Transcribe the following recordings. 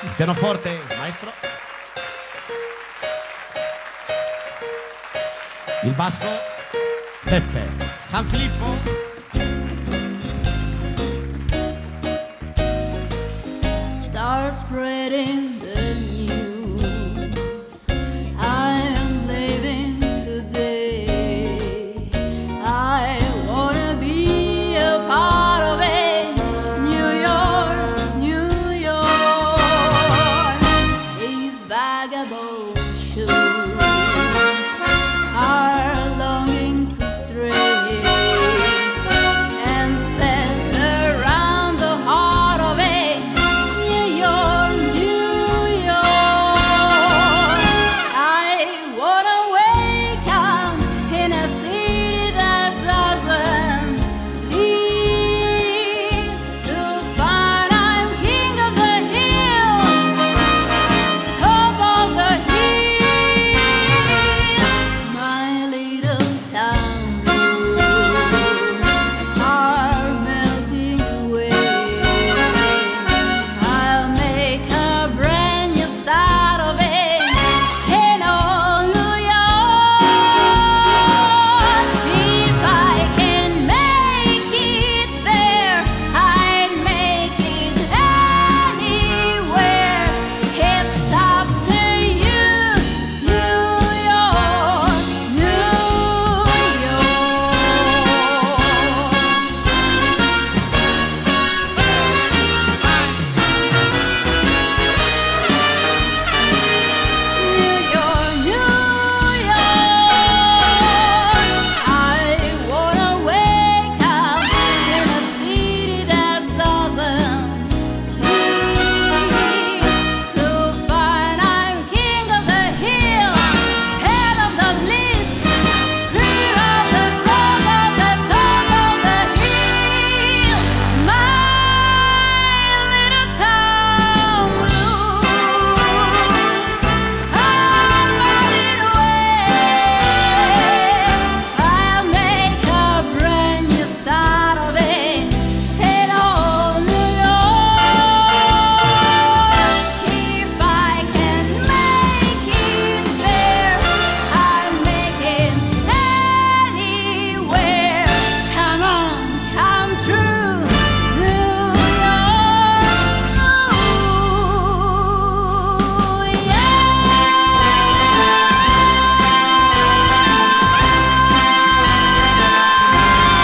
Il pianoforte, maestro. Il basso, Peppe. San Filippo. Start spreading the news. I am living today. I wanna be a part of it. New York, New York. These vagabond shoes are longing to stray and set around the heart of it. New York, New York. I wanna wake up in a city that doesn't sleep, to find I'm king of the hill, top of the hill. My little town are melting away. I'll make a brand new start of it in old New York. If I can make it there, I'd make it anywhere. It's up to you, New York, New York. New York, New York. I wanna wake up in a city that doesn't sleep, to find I'm king of the hill, head of the list, cream of the crop of the top of the hill. My little town blues, I'm running away. I'll make a brand new start of it in old New York. If I can make it there, I'll make it anywhere. Come on, come through, New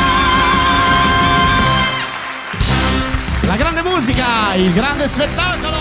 La grande musica, il grande spettacolo.